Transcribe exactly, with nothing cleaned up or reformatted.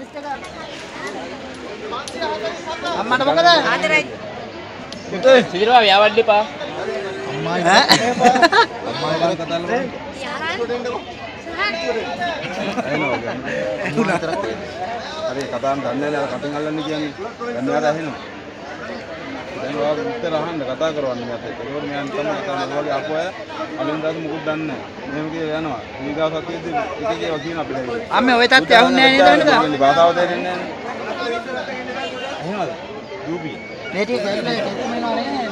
අම්මට මොකද? ආදරයි. සිරිවා ව්‍යාවඩ්ඩිපා. අම්මායි ඈ අම්මායි ගැන කතා කරලා හරි කතාම් දන්නේ නැහැ අර කටින් අල්ලන්නේ කියන්නේ ගන්නවට ඇහෙනවා දැන් ඔයාලා උත්තර අහන්න කතා කරවන්න මට ඒක මම යන් තමයි කතා කරනවා ආපු අය අලින්දාද මුකුත් දන්නේ නැහැ මෙහෙම කියලා යනවා ඊගා සතියේදී එක එක ඒවා කියන අපිට අම්මේ ওই තත්ත්වය ඇහුන්නේ නැහැ නේද වෙනද භාෂාව තේරෙන්නේ නැහැ එහෙමද යූපී මේ ටික කියලා ටෙක්මේනවා නේ